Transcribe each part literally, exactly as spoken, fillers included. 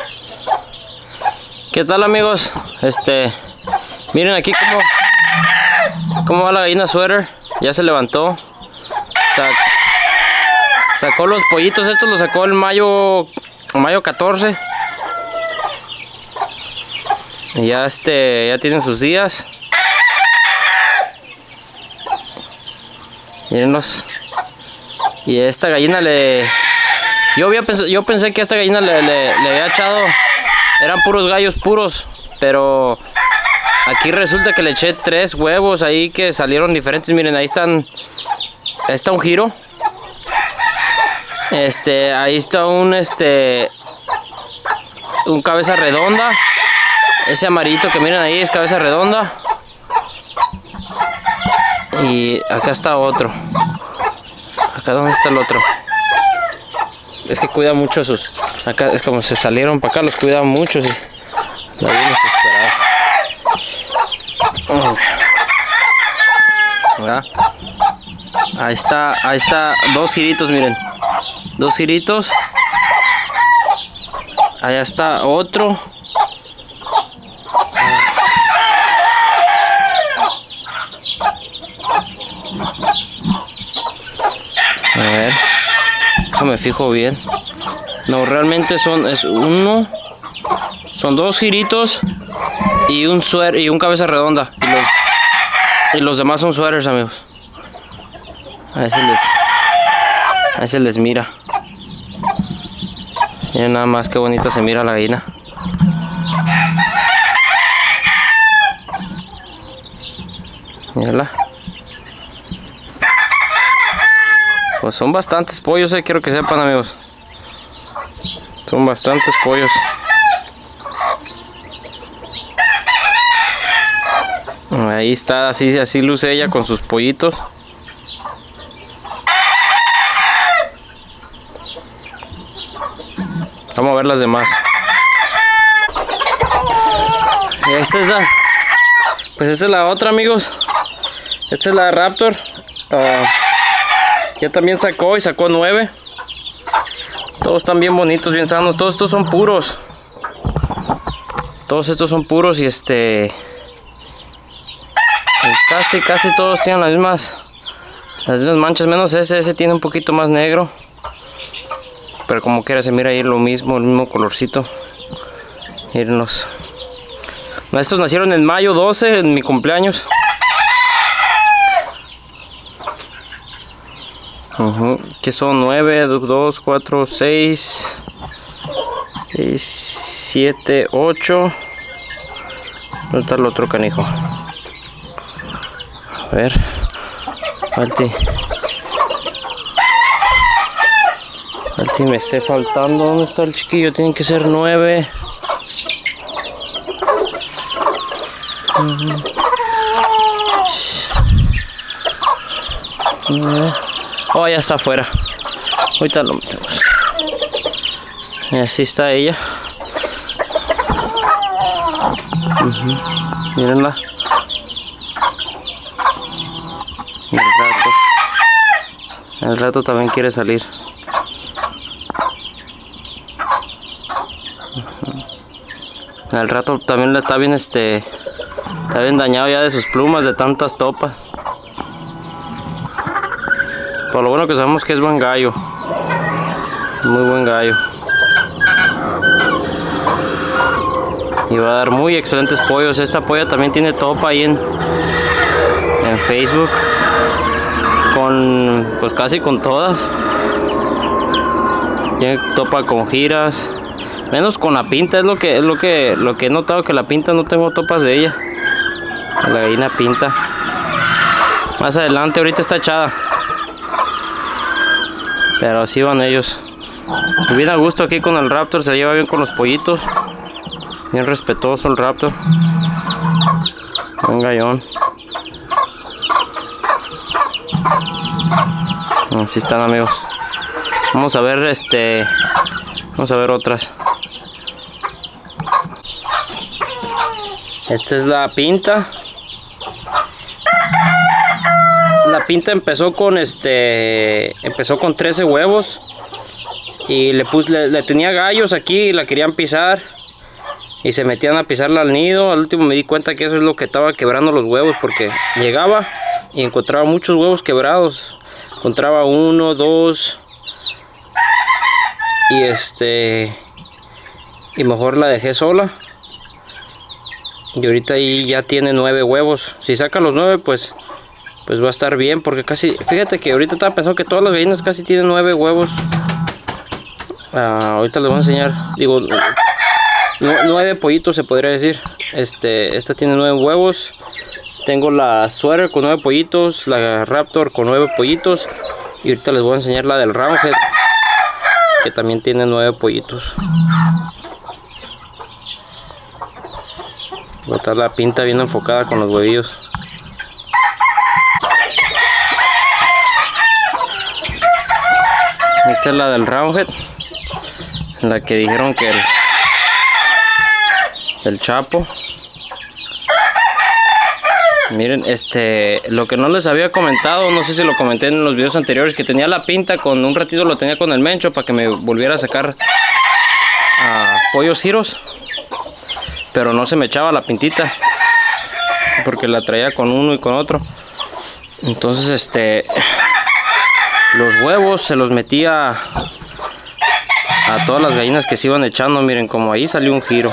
¿Qué tal, amigos? Este, miren aquí cómo, cómo va la gallina sweater. Ya se levantó. Sac, sacó los pollitos. Estos los sacó el mayo, mayo catorce. Y ya este, ya tienen sus días. Mírenlos. Y esta gallina le... Yo, había pens yo pensé que a esta gallina le, le, le había echado... Eran puros gallos puros. Pero... Aquí resulta que le eché tres huevos ahí que salieron diferentes. Miren, ahí están... Ahí está un giro. Este... Ahí está un este... Un cabeza redonda. Ese amarillito que miren ahí es cabeza redonda. Y acá está otro. Acá donde está el otro. Es que cuida mucho sus... Acá es como se salieron para acá, los cuida mucho. Sí. La bien desesperada. ¿Verdad? Ahí está, ahí está, dos giritos, miren. Dos giritos. Allá está otro. A ver, me fijo bien. No, realmente son es uno, son dos giritos y un suéter y un cabeza redonda. Y los, y los demás son suéteres, amigos. Ahí se les, ahí se les mira. Miren nada más qué bonita se mira la gallina. Mírala. Pues son bastantes pollos, eh, quiero que sepan, amigos. Son bastantes pollos. Ahí está, así, así luce ella con sus pollitos. Vamos a ver las demás. Y esta es la... Pues esta es la otra, amigos. Esta es la Raptor. Uh, Ya también sacó y sacó nueve. Todos están bien bonitos, bien sanos. Todos estos son puros. Todos estos son puros y este... Casi, casi todos tienen las mismas... Las mismas manchas, menos ese. Ese tiene un poquito más negro. Pero como quiera se mira ahí lo mismo, el mismo colorcito. Mírenlos. Estos nacieron en mayo doce, en mi cumpleaños. Uh-huh. Que son nueve, dos, cuatro, seis, siete, ocho. ¿Dónde está el otro canijo? A ver, falte. Falte, me esté faltando. ¿Dónde está el chiquillo? Tienen que ser nueve. Uh-huh. nueve. Oh, ya está afuera. Ahorita lo metemos. Y así está ella. Uh-huh. Mírenla. Y el rato. El rato también quiere salir. Uh-huh. El rato también le está bien este. Está bien dañado ya de sus plumas, de tantas topas. Por lo bueno que sabemos que es buen gallo. Muy buen gallo. Y va a dar muy excelentes pollos. Esta polla también tiene topa ahí en, en Facebook. Con, pues casi con todas. Tiene topa con giras. Menos con la pinta. Es lo que, es lo que, lo que he notado, que la pinta no tengo topas de ella. La gallina pinta. Más adelante, ahorita está echada. Pero así van ellos. Y bien a gusto aquí con el Raptor. Se lleva bien con los pollitos. Bien respetuoso el Raptor. Un gallón. Así están, amigos. Vamos a ver este. Vamos a ver otras. Esta es la pinta. La pinta empezó con este empezó con trece huevos Y le puse, le, le tenía gallos aquí y la querían pisar. Y se metían a pisarla al nido. Al último me di cuenta que eso es lo que estaba quebrando los huevos, porque llegaba y encontraba muchos huevos quebrados. Encontraba uno, dos. Y este... Y mejor la dejé sola. Y ahorita ahí ya tiene nueve huevos. Si saca los nueve, pues... Pues va a estar bien, porque casi... Fíjate que ahorita estaba pensando que todas las gallinas casi tienen nueve huevos. Ah, ahorita les voy a enseñar. Digo... Nueve pollitos se podría decir. Este... Esta tiene nueve huevos. Tengo la Sweater con nueve pollitos. La Raptor con nueve pollitos. Y ahorita les voy a enseñar la del Roundhead, que también tiene nueve pollitos. Va a estar la pinta bien enfocada con los huevillos. Esta es la del Roundhead, la que dijeron que el, el Chapo. Miren, este, lo que no les había comentado, no sé si lo comenté en los videos anteriores, que tenía la pinta, con un ratito lo tenía con el Mencho para que me volviera a sacar uh, pollos giros, pero no se me echaba la pintita porque la traía con uno y con otro. Entonces, este, los huevos se los metía a todas las gallinas que se iban echando. Miren, como ahí salió un giro.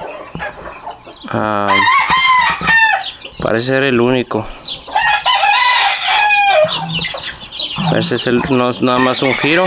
Uh, Parece ser el único. Parece ser no, nada más un giro.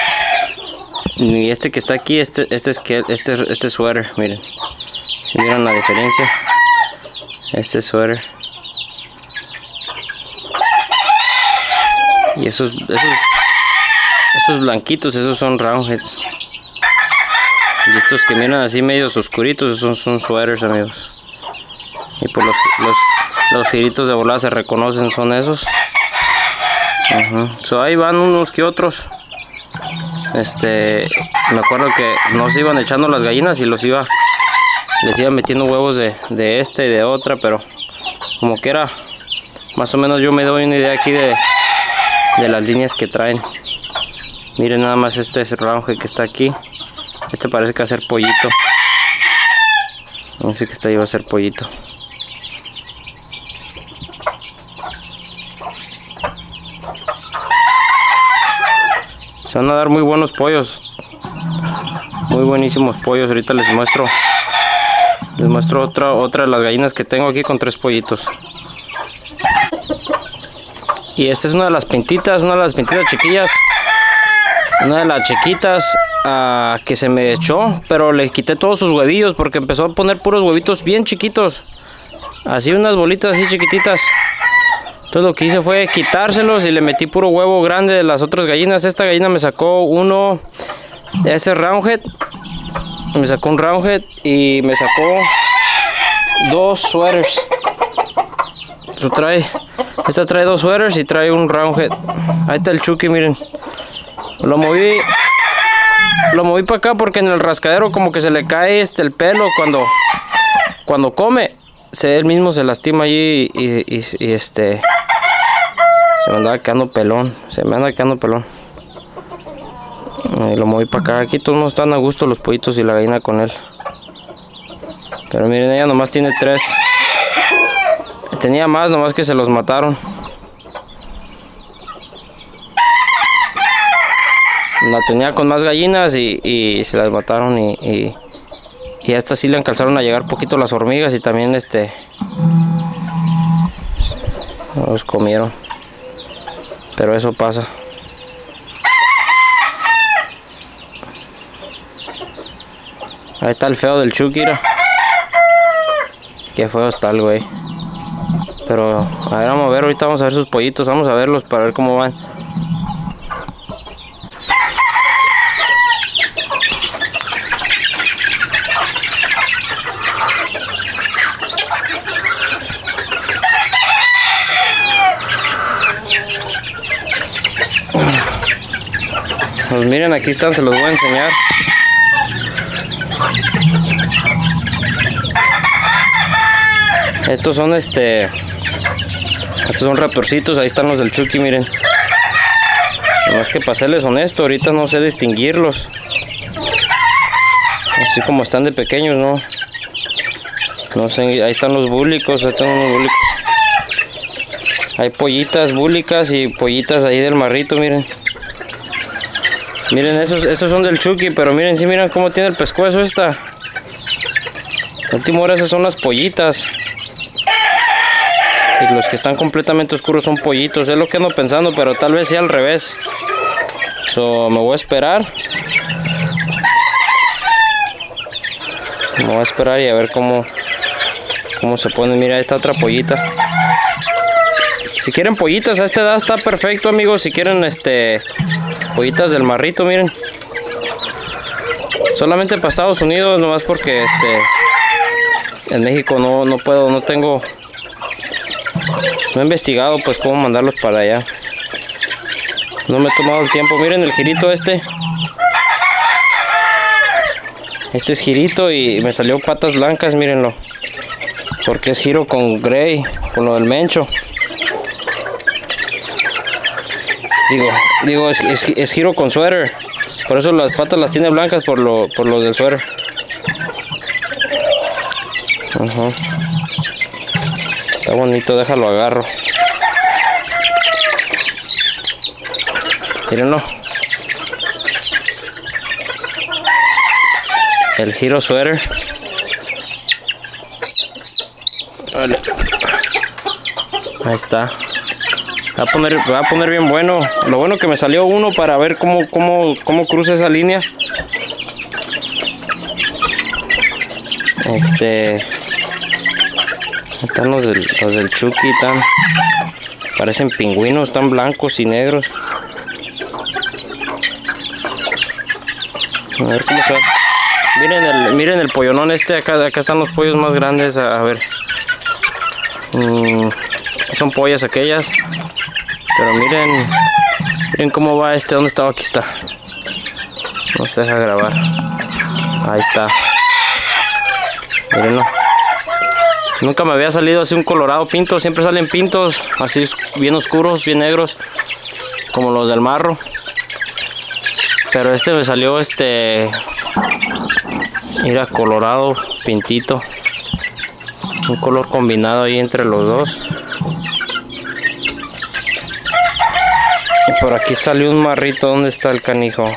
Y este que está aquí, este, este es que este, este Sweater, miren. Si miran la diferencia. Este Sweater. Y esos, esos, esos blanquitos, esos son Roundheads. Y estos que miran así medios oscuritos, esos son, son Sweaters, amigos. Y pues los, los, los giritos de volada se reconocen, son esos. Uh-huh. So, ahí van unos que otros. Este, me acuerdo que no se iban echando las gallinas y los iba, les iba metiendo huevos de, de esta y de otra, pero como que era, más o menos yo me doy una idea aquí de, de las líneas que traen. Miren nada más este Roundhead que está aquí. Este parece que va a ser pollito. No sé que está ahí va a ser pollito. Se van a dar muy buenos pollos, muy buenísimos pollos. Ahorita les muestro les muestro otra otra de las gallinas que tengo aquí con tres pollitos. Y esta es una de las pintitas, una de las pintitas chiquillas, una de las chiquitas uh, que se me echó, pero le quité todos sus huevillos porque empezó a poner puros huevitos bien chiquitos, así unas bolitas así chiquititas. Entonces lo que hice fue quitárselos y le metí puro huevo grande de las otras gallinas. Esta gallina me sacó uno, ese Roundhead, me sacó un Roundhead y me sacó dos Sweaters. Esto trae, esta trae dos Sweaters y trae un Roundhead. Ahí está el Chucky, miren. Lo moví, lo moví para acá porque en el rascadero como que se le cae este el pelo cuando, cuando come. Se, él mismo se lastima allí y, y, y este se me andaba quedando pelón, se me anda quedando pelón. Y lo moví para acá. Aquí todos no están a gusto los pollitos y la gallina con él. Pero miren, ella nomás tiene tres. Tenía más, nomás que se los mataron. La tenía con más gallinas y, y se las mataron y, y Y a esta sí le alcanzaron a llegar poquito las hormigas y también este los comieron. Pero eso pasa. Ahí está el feo del Chucky, mira. Qué feo está el güey. Pero a ver, vamos a ver, ahorita vamos a ver sus pollitos, vamos a verlos para ver cómo van. Pues miren, aquí están, se los voy a enseñar. Estos son este Estos son raptorcitos, ahí están los del Chucky, miren. Nomás que para serles honesto, ahorita no sé distinguirlos. Así como están de pequeños, ¿no? No sé, ahí están los búlicos, ahí están unos búlicos. Hay pollitas búlicas y pollitas ahí del marrito, miren. Miren, esos, esos son del Chucky, pero miren, sí, miren cómo tiene el pescuezo esta. La última hora esas son las pollitas. Y los que están completamente oscuros son pollitos. Es lo que ando pensando, pero tal vez sea al revés. So, me voy a esperar. Me voy a esperar y a ver cómo, cómo se pone. Mira, esta otra pollita. Si quieren pollitas a esta edad está perfecto, amigos. Si quieren este pollitas del marrito, miren. Solamente para Estados Unidos, nomás porque este en México no, no puedo, no tengo, no he investigado pues cómo mandarlos para allá. No me he tomado el tiempo. Miren el girito este. Este es girito y me salió patas blancas, mírenlo. Porque es giro con gray, con lo del mencho. Digo, digo es, es, es giro con suéter. Por eso las patas las tiene blancas por lo, por lo del suéter. Uh-huh. Está bonito, déjalo agarro. Mírenlo. El giro suéter. Vale. Ahí está. Va a poner, va a poner bien bueno. Lo bueno que me salió uno para ver cómo, cómo, cómo cruza esa línea. Este. Están los del, los del Chucky, están. Parecen pingüinos, están blancos y negros. A ver cómo se ve. Miren el, miren el pollonón este. Acá, acá están los pollos más grandes. A, a ver. Mm, son pollas aquellas. Pero miren, miren cómo va este, ¿dónde estaba? Aquí está. No se deja grabar. Ahí está. Mírenlo. Nunca me había salido así un colorado pinto. Siempre salen pintos así bien oscuros, bien negros, como los del marro. Pero este me salió este, mira, colorado, pintito. Un color combinado ahí entre los dos. Y por aquí salió un marrito. ¿Dónde está el canijo?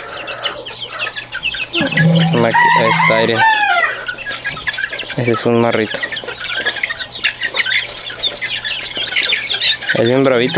Ahí está, miren. Ese es un marrito. Es bien bravito.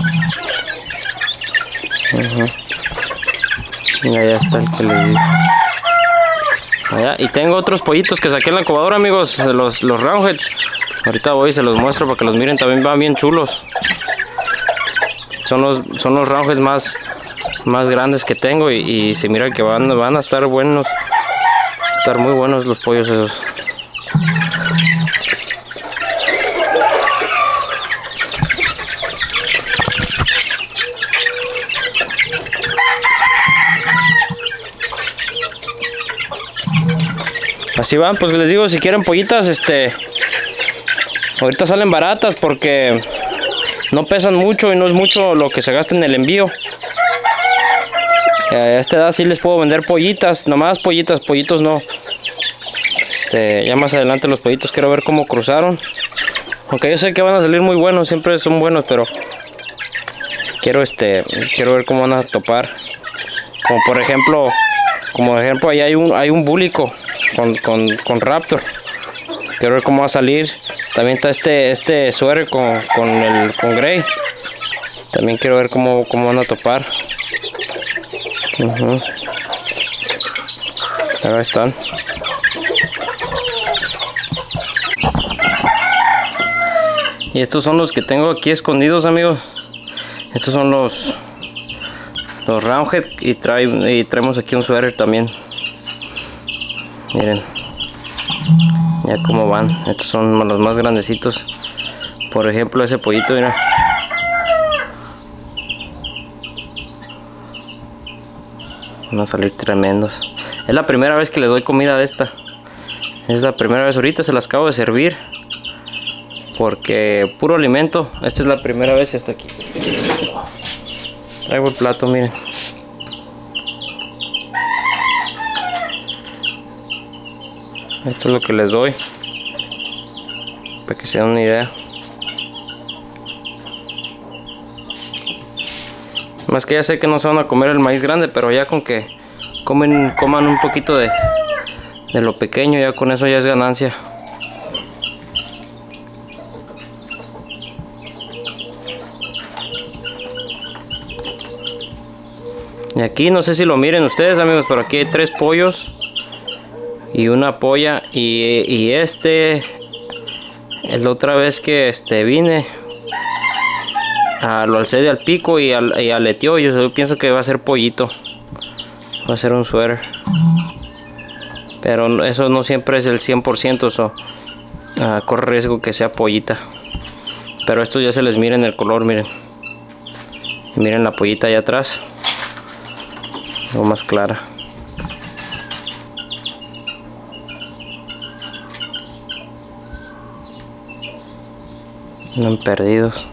Uh-huh. Y allá está el que les digo. Allá. Y tengo otros pollitos que saqué en la incubadora, amigos. Los, los roundheads. Ahorita voy y se los muestro para que los miren. También van bien chulos. Son los, son los roundheads más, más grandes que tengo. Y, y se mira que van, van a estar buenos. Van a estar muy buenos los pollos esos. Así van, pues les digo, si quieren pollitas, este, ahorita salen baratas porque no pesan mucho y no es mucho lo que se gasta en el envío. A esta edad sí les puedo vender pollitas, nomás pollitas, pollitos no. Este, ya más adelante los pollitos quiero ver cómo cruzaron. Aunque yo sé que van a salir muy buenos, siempre son buenos, pero quiero este, quiero ver cómo van a topar. Como por ejemplo, como por ejemplo ahí hay un, hay un búlico. Con, con, con Raptor. Quiero ver cómo va a salir. También está este este suéter con, con el con Gray. También quiero ver cómo, cómo van a topar. Uh-huh. Ahí están. Y estos son los que tengo aquí escondidos, amigos. Estos son los los roundhead y, trae, y traemos aquí un suéter también. Miren, ya cómo van. Estos son los más grandecitos. Por ejemplo, ese pollito, mira. Van a salir tremendos. Es la primera vez que les doy comida de esta. Es la primera vez. Ahorita se las acabo de servir. Porque puro alimento. Esta es la primera vez y hasta aquí. Traigo el plato, miren. Esto es lo que les doy, para que se den una idea. Más que ya sé que no se van a comer el maíz grande, pero ya con que comen, coman un poquito de, de lo pequeño, ya con eso ya es ganancia. Y aquí no sé si lo miren ustedes, amigos, pero aquí hay tres pollos y una polla. Y, y este es la otra vez que este vine, a, lo alcé de al pico y, al, y aleteó. Yo, yo pienso que va a ser pollito, va a ser un suéter, pero eso no siempre es el cien por ciento, so, uh, corre riesgo que sea pollita. Pero estos ya se les miren el color, miren. Miren la pollita allá atrás, algo más clara. Andan perdidos.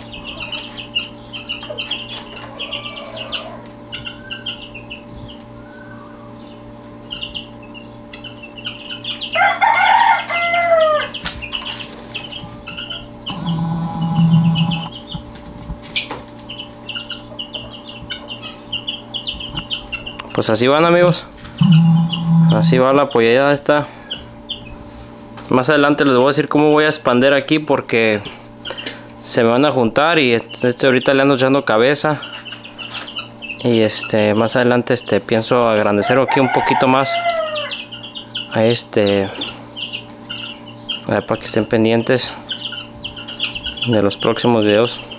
Pues así van, amigos, así va la pollada esta. Más adelante les voy a decir cómo voy a expandir aquí, porque se me van a juntar y este ahorita le ando echando cabeza. Y este más adelante este pienso agrandecer aquí un poquito más a este, a ver, para que estén pendientes de los próximos videos.